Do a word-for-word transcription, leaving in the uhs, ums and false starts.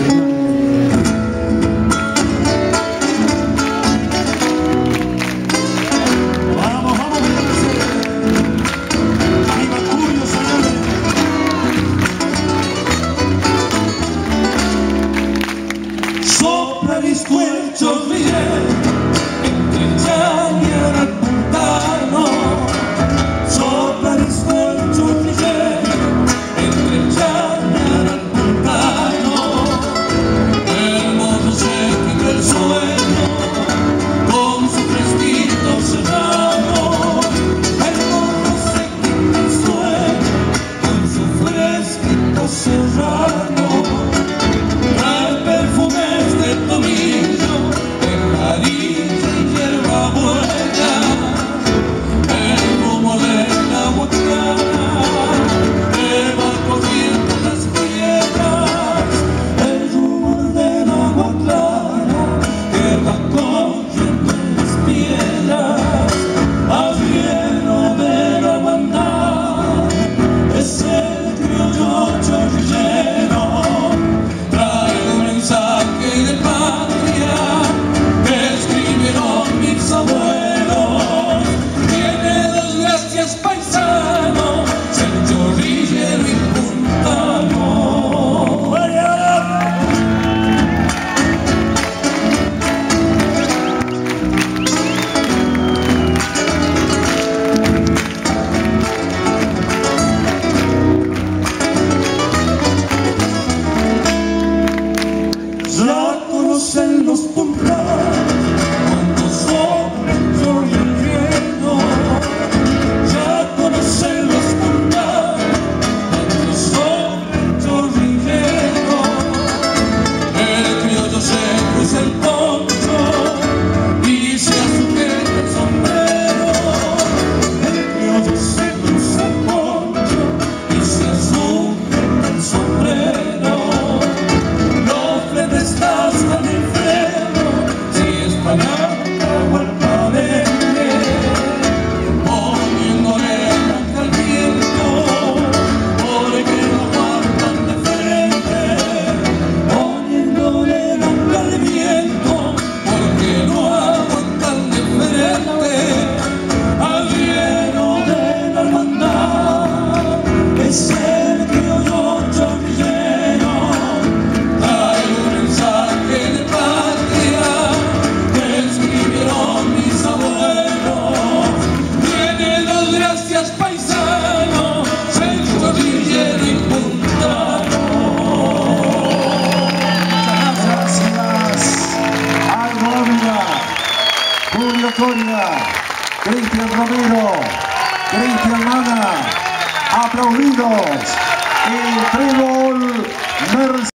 Vamos, vamos, viva Julio, señores. Sopra mis cuentos, Miguel, entre Chañar al Puntano. Sopra mis cuentos, Miguel, entre Chañar al Puntano. El mozo se quita el sueño con su fresquito serrano. El mozo se quita el sueño con su fresquito serrano. Trae perfumes de tomillo, de jarilla y hierba buena. El humo de la guachana que va cogiendo las piedras. El humo de la guachana que va cogiendo las piedras. Arriero de la hermandad es el criollo chorrillero. Trae un mensaje de patria que escribieron mis abuelos. Tiene dos gracias, paisano, ser chorrillero y puntano. Ya conocen los puntanos cuando soplan chorrillero. Ya conocen los puntanos cuando soplan chorrillero. El criollo se cruza el poncho y se sujeta el sombrero. El criollo se cruza el poncho y se sujeta el sombrero. No frenestas al infierno si es palanca o al palenque, poniéndole blanca al viento porque no aguantan de frente. Poniéndole blanca al viento porque no aguantan de frente. Arriero de la hermandad es el criollo chorrillero. Trae un mensaje de patria que escribieron mis abuelos. Tiene dos gracias, paisano, ser chorrillero y puntano. Muchas gracias. Aldo Ávila, Julio Coria, Cristian Romero, Cristian Mana, aplaudidos. Y Trébol Mercedes.